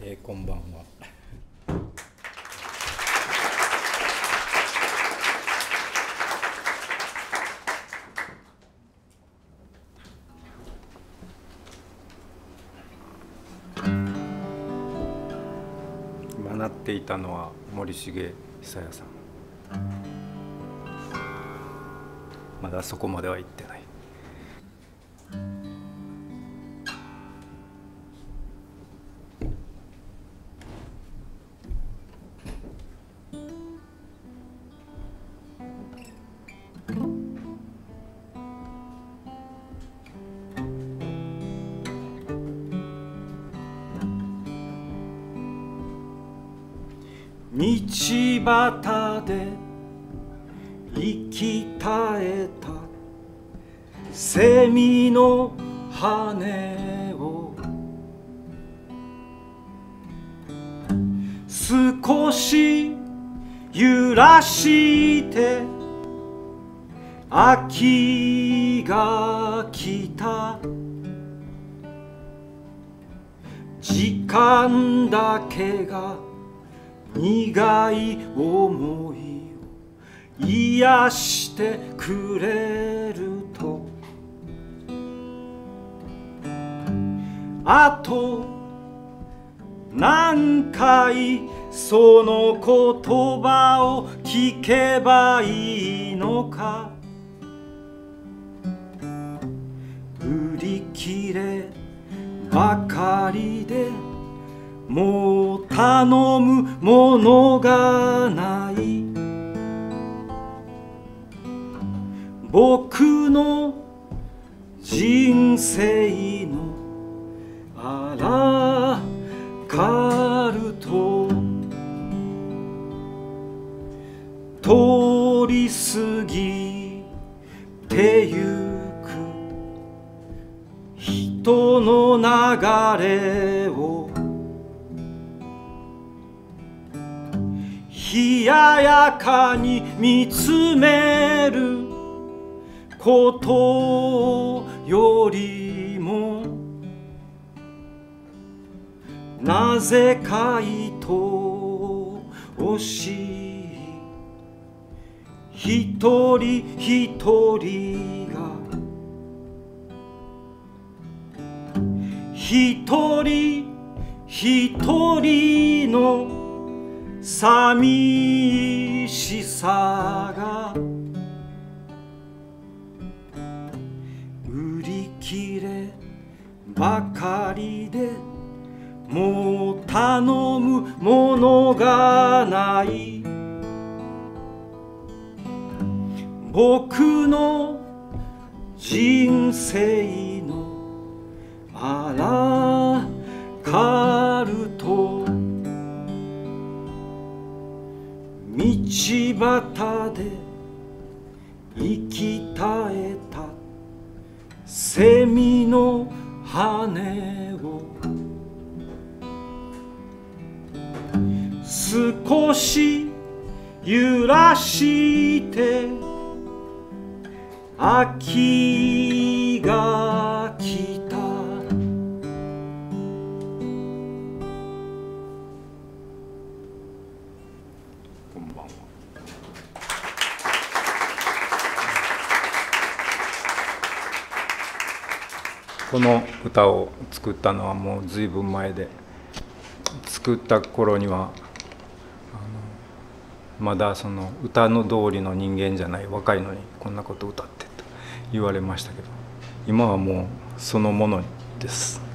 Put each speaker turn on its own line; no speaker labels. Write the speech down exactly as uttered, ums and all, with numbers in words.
えー、こんばんは。今鳴っていたのは森重久彌さん。まだそこまでは行ってない。道端で息絶えたセミの羽を少し揺らして秋が来た。時間だけが苦い思いを癒してくれると、あと何回その言葉を聞けばいいのか。売り切ればかりでもう頼むものがない。僕の人生のあらかると通り過ぎてゆく人の流れを冷ややかに見つめることよりも、なぜか愛おしい一人一人が一人一人の寂しさが売り切ればかりでもう頼むものがない。僕の人生のあらかると道端で息絶えたセミの羽を少し揺らして秋が来た。こんばんは。この歌を作ったのはもうずいぶん前で、作った頃にはまだその歌の通りの人間じゃない、若いのにこんなこと歌ってと言われましたけど、今はもうそのものです。